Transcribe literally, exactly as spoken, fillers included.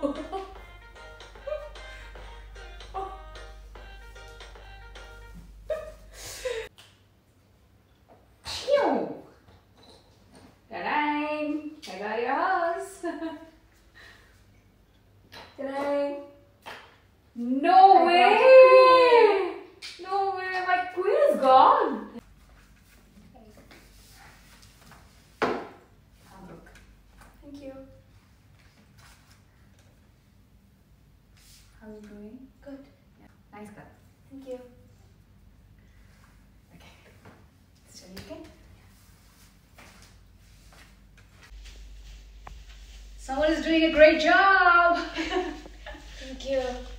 Ta-dang! I got your house. Ta-dang! No way! No way! My queen is gone. Thank you. How's it going? Good. Yeah. Nice cut. Thank you. Okay. Still okay? Someone is doing a great job. Thank you.